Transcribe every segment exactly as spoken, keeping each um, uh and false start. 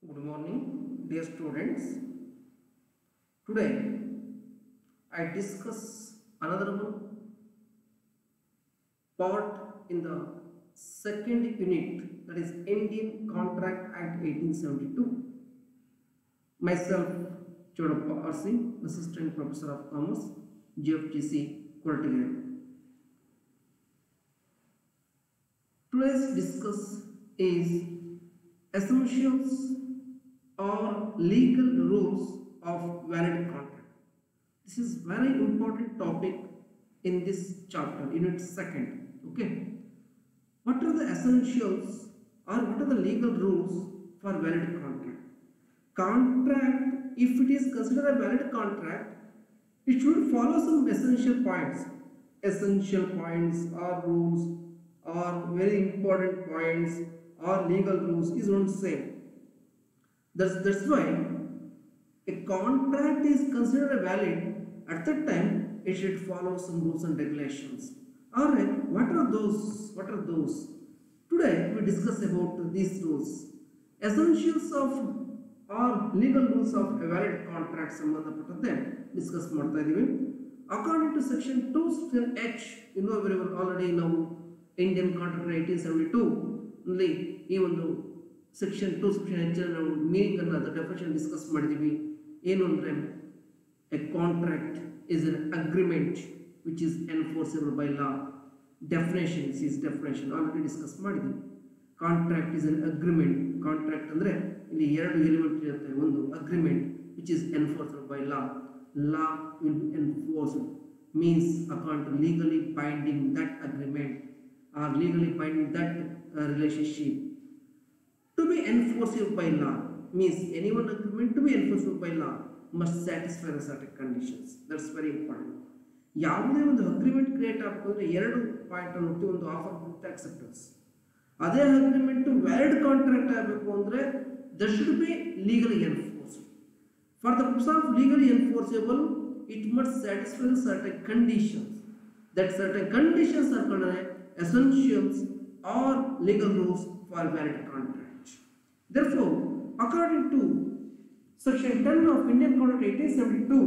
Good morning, dear students. Today I discuss another one part in the second unit, that is Indian Contract Act eighteen seventy-two. Myself, Chodappa R C, Assistant Professor of Commerce, G F T C, Kottagallu. Today's discuss is essentials or legal rules of valid contract. This is very important topic in this chapter, unit second. Okay, what are the essentials or what are the legal rules for valid contract? Contract, if it is considered a valid contract, it should follow some essential points. Essential points or rules or very important points or legal rules is not same. That's, that's why a contract is considered valid. At that time, it should follow some rules and regulations. Alright, what are those? What are those? Today, we discuss about these rules. Essentials of or legal rules of a valid contract ಸಂಬಂಧಪಟ್ಟಂತೆ discuss ಮಾಡ್ತಾ ಇದೀವಿ. According to section two H, you know very well already now Indian Contract eighteen seventy-two ನಲ್ಲಿ ಈ ಒಂದು section two section H ನಾವು meaning ಅನ್ನು ಅದರ definition discuss ಮಾಡಿದೀವಿ. ಏನು ಅಂದ್ರೆ a contract is an agreement which is enforceable by law. Definition is definition already discuss ಮಾಡಿದೀವಿ. Contract is an agreement. Contract ಅಂದ್ರೆ ಇಲ್ಲಿ ಎರಡು ಎಲಿಮೆಂಟ್ ಇರುತ್ತೆ. ಒಂದು agreement which is enforceable by law. Law will be enforced means according to legally binding that agreement or legally binding that uh, relationship. To be enforceable by law means any one agreement to be enforceable by law must satisfy the certain conditions. That's very important. ಯಾವುದೇ ಒಂದು agreement create ಆಗಬೇಕಂದ್ರೆ ಎರಡು point ಅನ್ನು ಒಂದು offer ಮತ್ತು acceptance. ಅದೇ agreement valid contract ಆಗಬೇಕು ಅಂದ್ರೆ that should be legally enforced. For the purpose of legally enforceable it must satisfy certain conditions. That certain conditions are called essentials or legal rules for valid contract. Therefore, according to section ten of Indian Contract eighteen seventy-two,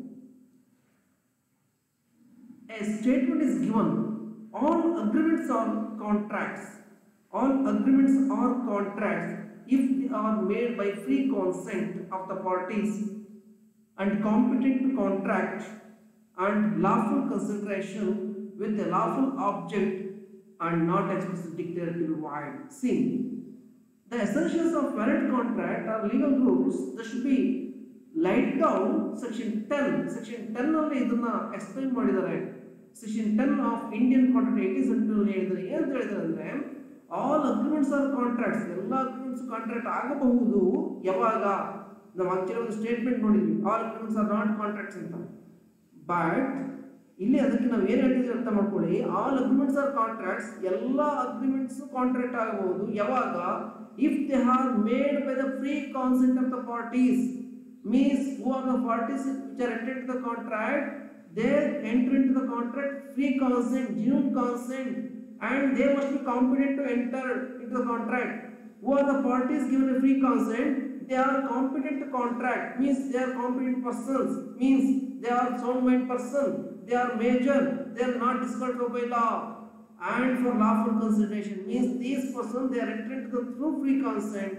a statement is given: all agreements or contracts, all agreements or contracts, if they are made by free consent of the parties and competent to contract and lawful consideration with a lawful object and not explicitly declared to be void. See, the essentials of valid contract or legal rules that should be laid down. Section ten, section ten ನಲ್ಲಿ ಇದನ್ನ explain ಮಾಡಿದ್ದಾರೆ. Section ten of Indian Contract eighteen seventy-two ಹೇಳಿದ್ದಾರೆ. ಏನು ಹೇಳಿದ್ದಾರೆ ಅಂದ್ರೆ all agreements are contracts. ಎಲ್ಲ agreements contract ಆಗಬಹುದು. ಯಾವಾಗ ನಾವು ಆಕ್ಚುಲಿ ಒಂದು ಸ್ಟೇಟ್ಮೆಂಟ್ ನೋಡಿದ್ವಿ, all agreements are not contracts ಅಂತ. ಬಟ್ ಇಲ್ಲಿ ಅದಕ್ಕೆ ನಾವು ಏನು ಹೇಳ್ತಿದ್ದೀವಿ ಅರ್ಥ ಮಾಡ್ಕೊಳ್ಳಿ. All agreements are contracts. ಎಲ್ಲ ಅಗ್ರಿಮೆಂಟ್ಸ್ ಕಾಂಟ್ರಾಕ್ಟ್ ಆಗಬಹುದು ಯಾವಾಗ if they are made by the free consent of the parties. Means who are the parties which are entered to the contract, they enter in to the contract free consent, genuine consent, and they must be competent to enter into the contract. Who are the parties given a free consent? They are competent to contract, means they are competent persons, means they are sound mind person, they are major, they are not disqualified by law. And for lawful consideration means these persons they are entered to the through free consent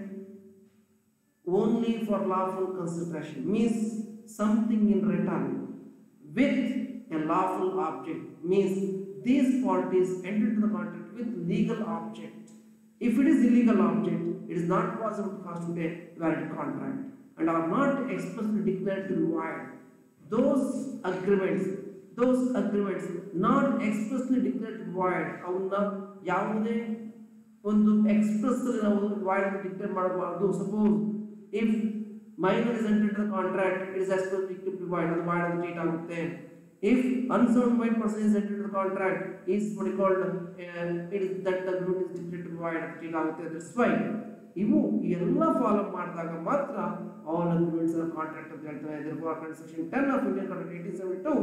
only for lawful consideration, means something in return with a lawful object, means these parties entered to the contract with legal object. If it is illegal object, it is not possible to constitute a valid contract and are not explicitly declared to be void. Those agreements those agreements not expressly declared void, ಅವನ್ನ ಯಾವುದೇ ಒಂದು express ಅಲ್ಲಿ ನಾವು void ಅಂತ declare ಮಾಡಬಾರದು. Suppose if minor is entered to the contract, it is expressly declared to be void, ಅದು void ಅಂತ treat ಆಗುತ್ತೆ. If unsound mind person is entered to the contract is what is called it is that agreement is declared to be void ಅಂತ treat ಆಗುತ್ತೆ. That's why ಇವು ಎಲ್ಲ follow ಮಾಡಿದಾಗ ಮಾತ್ರ all agreements R contract ಅಂತ ಹೇಳ್ತಾರೆ. therefore according to section ten of Indian Contract eighteen seventy-two,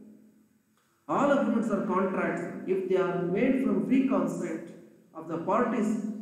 all agreements are contracts if they are made from free consent of the parties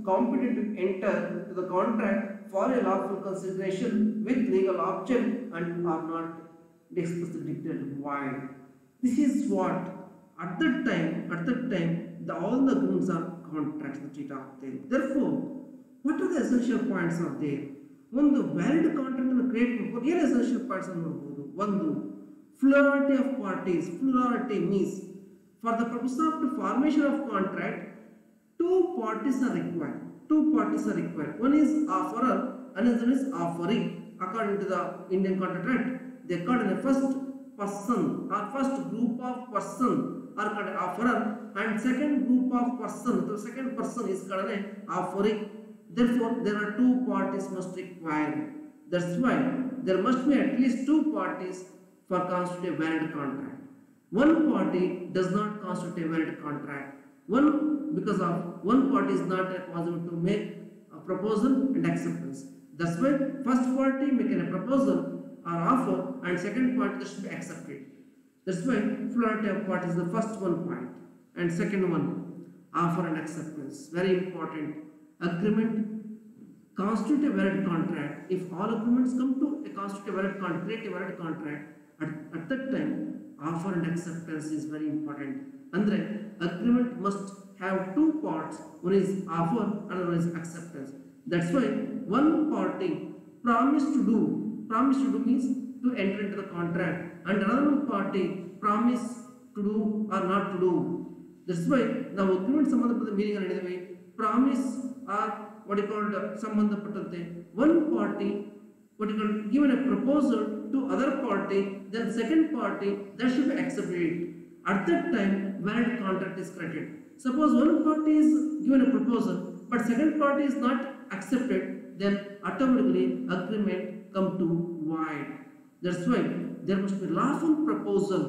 competent to enter to the contract for a lawful consideration with legal object and are not discussed detailed why. This is what at that time, at that time, the all the agreements are contracts that it are there. Therefore, what are the essential points are there? One, the valid contract and create here essential points are noted. One, plurality of parties. Plurality means for the purpose of the formation of contract, two parties are required. Two parties are required. One is offerer, another is offering. According to the Indian Contract Act, they are called the first person or first group of person are called offerer, and second group of person, the second person is called an offering. Therefore, there are two parties must require. That's why there must be at least two parties for constitute a valid contract. One party does not constitute a valid contract. One, because of one party is not possible to make a proposal and acceptance. That's why first party making a proposal or offer and second party should be accepted. That's why plurality of parties is the first one point. And second one, offer and acceptance. Very important. Agreement constitute a valid contract. If all agreements come to a constitute a valid contract, create a valid contract, at, at that time, offer and acceptance is very important. Andre, agreement must have two parts. One is offer, another is acceptance. That's why one party promise to do, promise to do means to enter into the contract, and another party promise to do or not to do. That's why the agreement sambandhapata meaning anidave promise or what you call sambandhapattante one party what you call given a proposal to other party, then second party that should be accepted. At that time, valid contract is created. Suppose one party is given a proposal, but second party is not accepted, then automatically agreement come to void. That's why there must be lawful proposal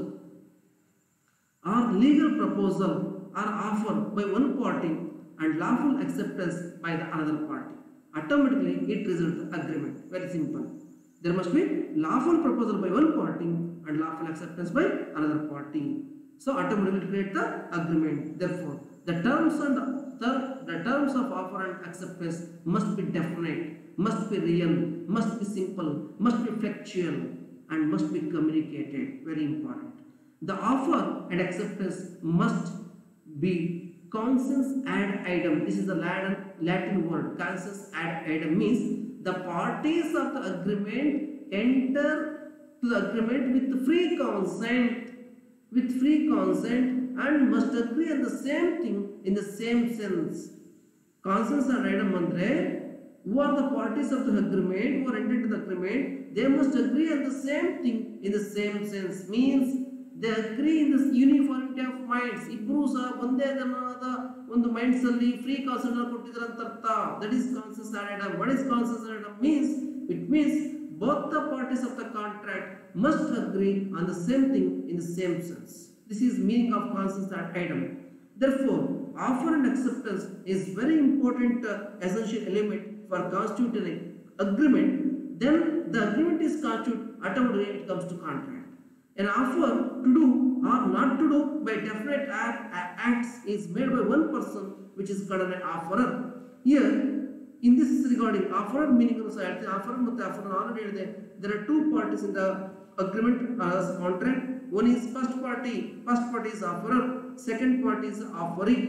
or legal proposal or offer by one party and lawful acceptance by the another party. Automatically it results in agreement. Very simple. There must be lawful proposal by one party and lawful acceptance by another party. So automatically create the agreement. Therefore, the terms and the, the terms of offer and acceptance must be definite, must be real, must be simple, must be factual, and must be communicated. Very important. The offer and acceptance must be consens ad idem. This is the Latin, Latin word. Consens ad idem means the parties of the agreement enter to the agreement with free consent, with free consent, and must agree on the same thing in the same sense. Consens ad idem andre, who are the parties of the agreement, who are entered to the agreement, they must agree on the same thing in the same sense. Means they agree in this uniformity of minds. Ibru sah onde janada ಒಂದು minds ಅಲ್ಲಿ free consent ಕೊಟ್ಟಿದ್ದಾರೆ ಅಂತ ಅರ್ಥ. That is consensus ad idem. What is consensus ad idem means? It means both the parties of the contract must agree on the same thing in the same sense. This is meaning of consensus ad idem. Therefore, offer and acceptance is very important uh, essential element for constituting agreement. Then the agreement is constituted automatically it comes to contract. An offer to do or not to do by definite act, acts is made by one person, which is called an offerer. Here, in this regarding offerer meaning of the offerer and offerer already there are two parties in the agreement as contract. One is first party, first party is offerer, second party is offering.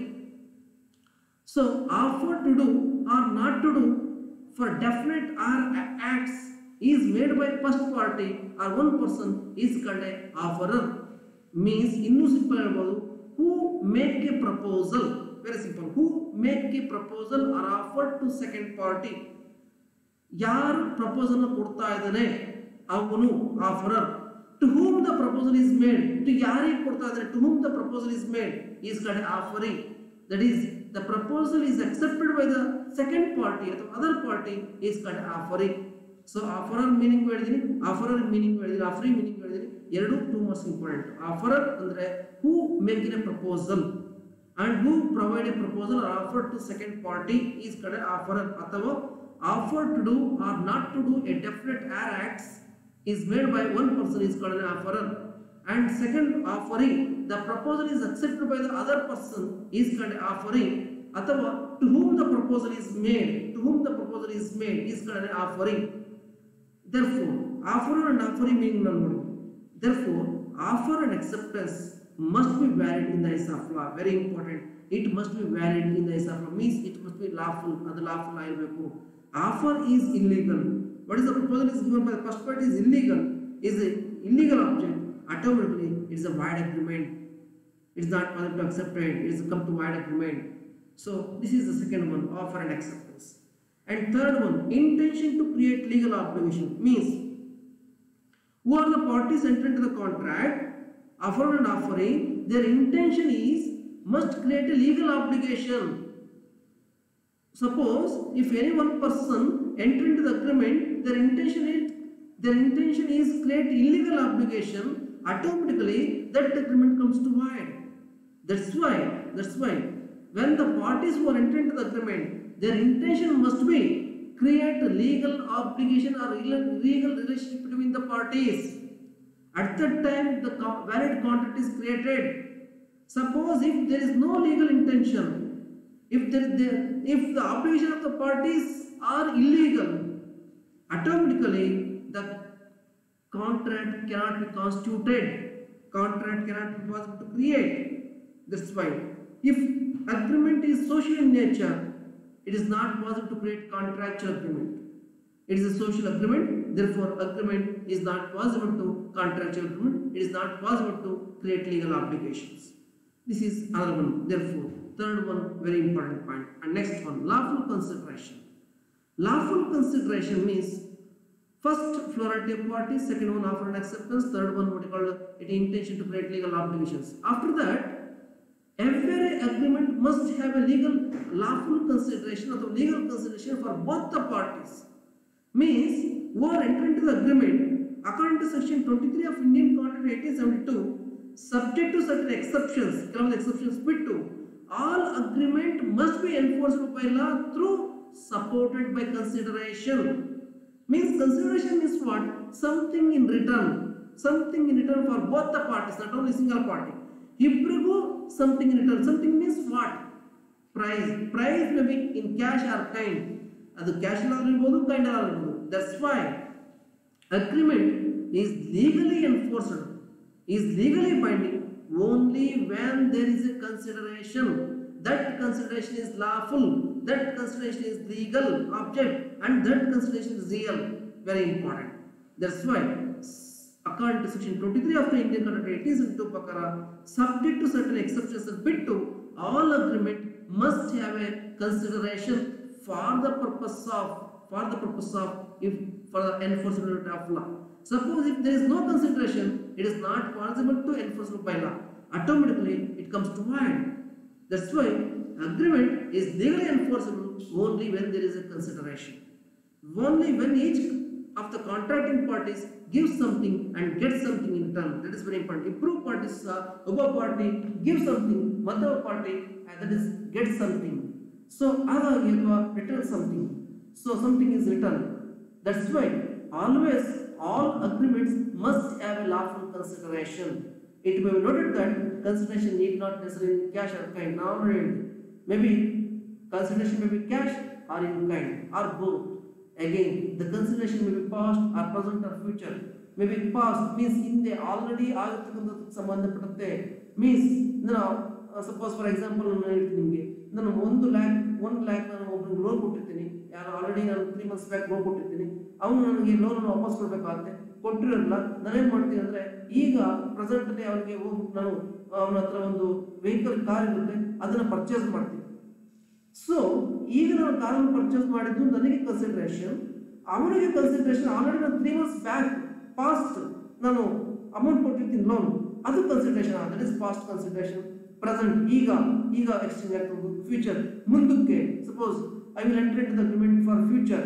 So, offer to do or not to do for definite or acts is made by first party or one person is called a offerer. Means innu simple helbodu who make a proposal. Very simple. Who make a proposal or offer to second party. Yaar proposal na kodta idane avanu offerer. To whom the proposal is made, to yaari kodta idane, to whom the proposal is made is called offering. That is, the proposal is accepted by the second party or the other party is called offering. So offerer meaning ಹೇಳಿದೀನಿ, offerer meaning ಹೇಳಿದೀನಿ, offering meaning ಹೇಳಿದೀನಿ. ಎರಡು two most important. Offerer ಅಂದ್ರೆ who make a proposal and who provide a proposal or offer to second party is called offerer. ಅಥವಾ offer to do or not to do a definite acts is made by one person is called an offerer. And second offering, the proposal is accepted by the other person is called offering. ಅಥವಾ to whom the proposal is made, to whom the proposal is made is called an offering. Therefore, offer and offering meaning nanu. Therefore, offer and acceptance must be valid in the eyes of law. Very important. It must be valid in the eyes of law. Means it must be lawful. Adu lawful ayirbeku. Offer is illegal. What is the proposal is given by the first party is illegal. Is an illegal object. Automatically, it is a void agreement. It is not possible to accept it. It is come to void agreement. So this is the second one, offer and acceptance. And third one, intention to create legal obligation means who are the parties entered into the contract, offer and offering, their intention is must create a legal obligation. Suppose if any one person enter into the agreement, their intention is their intention is create illegal obligation, automatically that agreement comes to void. That's why, that's why when the parties who are entered into the agreement, their intention must be create a legal obligation or legal relationship between the parties. At that time, the valid contract is created. Suppose if there is no legal intention, if there, there if the obligation of the parties are illegal, automatically the contract cannot be constituted. Contract cannot be possible to create. That's why if agreement is social in nature, it is not possible to create contractual agreement. It is a social agreement, therefore agreement is not possible to contractual agreement. It is not possible to create legal obligations. This is another one. Therefore, third one, very important point. And next one, lawful consideration. Lawful consideration means first plurality of parties, second one offer and acceptance, third one what you call it intention to create legal obligations. After that, every agreement must have a legal lawful consideration or the legal consideration for both the parties. Means who are entered into the agreement according to section twenty-three of Indian Contract eighteen seventy-two, subject to certain exceptions, some exceptions bit to, all agreement must be enforced by law through supported by consideration. Means consideration is what? Something in return, something in return for both the parties, not only single party. Ibrigu something in return. Something means what? Price. Price may be in cash or kind. Adu cash alagirbodu, kind alagirbodu. That's why agreement is legally enforced, is legally binding only when there is a consideration. That consideration is lawful. That consideration is legal object, and that consideration is real. Very important. That's why according to section twenty-three of the Indian Contract eighteen seventy-two Pakara, subject to certain exceptions and bit to, all agreement must have a consideration for the purpose of for the purpose of if for the enforcement of law. Suppose if there is no consideration, it is not possible to enforce by law. Automatically it comes to void. That's why agreement is legally enforceable only when there is a consideration. Only when each of the contracting parties gives something and gets something in return. That is very important. Improved parties, uh, Uba party gives something, Madhava party, and that is get something. So other return something. So something is returned. That's why always all agreements must have a lawful consideration. It may be noted that consideration need not necessarily in cash or kind. Now maybe consideration may be cash or in kind or both. Again, the consideration may be past or present or future. May be past means in the already ಸಂಬಂಧಪಡುತ್ತೆ. Means now uh, suppose for example ನಾನು ಹೇಳ್ತೀನಿ ನಿಮಗೆ, ನಾನು ಒಂದು lac ಒಂದು lac ನಾನು ಒಬ್ಬರಿಗೆ loan ಕೊಟ್ಟಿರ್ತೀನಿ. ಯಾರು ಆಲ್ರೆಡಿ ನಾನು ತ್ರೀ ಮಂತ್ಸ್ ಬ್ಯಾಕ್ ಲೋನ್ ಕೊಟ್ಟಿರ್ತೀನಿ. ಅವನು ನನಗೆ ಲೋನ್ ವಾಪಸ್ ಕೊಡಬೇಕಾಗುತ್ತೆ. ಕೊಟ್ಟಿರಲ್ಲ, ನಾನೇನು ಮಾಡ್ತೀನಿ ಅಂದರೆ ಈಗ ಪ್ರೆಸೆಂಟ್ಲಿ ಅವನಿಗೆ ಹೋಗಿ ನಾನು ಅವನ ಹತ್ರ ಒಂದು ವೆಹಿಕಲ್ ಕಾರ್ ಇರುತ್ತೆ, ಅದನ್ನು ಪರ್ಚೇಸ್ ಮಾಡ್ತೀನಿ. ಸೊ ಈಗ ನಾನು ಕಾರನ್ನು ಪರ್ಚೇಸ್ ಮಾಡಿದ್ದು ನನಗೆ ಕನ್ಸಿಡರೇಷನ್, ಅವನಿಗೆ ಕನ್ಸಿಡರೇಷನ್ ಆಲ್ರೆಡಿ ನಾನು ತ್ರೀ ಮಂತ್ಸ್ ಬ್ಯಾಕ್ ಪಾಸ್ಟ್ ನಾನು ಅಮೌಂಟ್ ಕೊಟ್ಟಿರ್ತೀನಿ ಲೋನ್, ಅದು consideration. That is past consideration. Present ಈಗ ಈಗ ಎಕ್ಸ್ಚೇಂಜ್ ಆಗ್ತದೆ. ಫ್ಯೂಚರ್ ಮುಂದಕ್ಕೆ suppose I will enter into the agreement for future.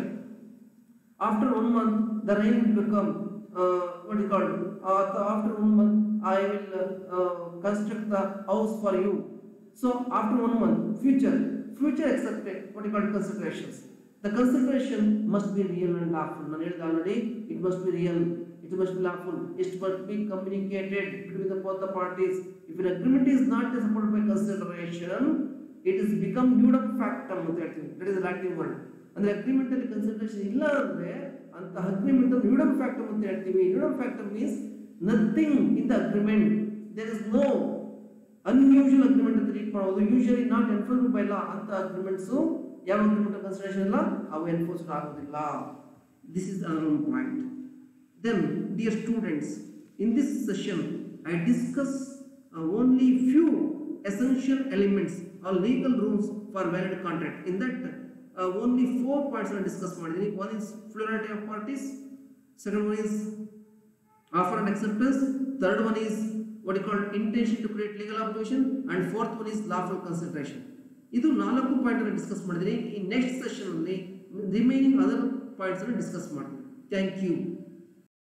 After one month the rain will become what is called, after one month I will construct the house for you. So after one month future future accepted what you call considerations. The consideration must be real and lawful. I said already, it must be real, it must be lawful, it must be communicated between the both the parties. If an agreement is not supported by consideration, it is become nudum pactum ಅಂತ ಹೇಳ್ತೀವಿ. That is Latin word. ಅಂದ್ರೆ agreement ಅಲ್ಲಿ consideration ಇಲ್ಲ ಅಂದ್ರೆ ಅಂತ agreement nudum pactum ಅಂತ ಹೇಳ್ತೀವಿ. Nudum pactum means nothing in the agreement, there is no unusual agreement ಅಂತ ಟ್ರೀಟ್ ಮಾಡೋದು. Usually not enforced by law ಅಂತ ಅಗ್ರಿಮೆಂಟ್ಸ್ ಯಾವ ಅಗ್ರಿಮೆಂಟ್ ಕನ್ಸಿಡರೇಷನ್ ಇಲ್ಲ ಅವು ಎನ್ಫೋರ್ಸ್ಡ್ ಆಗೋದಿಲ್ಲ. This is another point. Then dear students, in this session I discuss uh, only few essential elements or legal rules for valid contract. In that uh, only four points I discuss madidini. One is plurality of parties, second one is offer and acceptance, third one is what you call intention to create legal obligation, and fourth one is lawful consideration. ಇದು ನಾಲ್ಕು point ಅನ್ನು discuss ಮಾಡಿದೀನಿ. ಈ next session ಅಲ್ಲಿ remaining other points ಅನ್ನು discuss ಮಾಡ್ತೀನಿ. Thank you.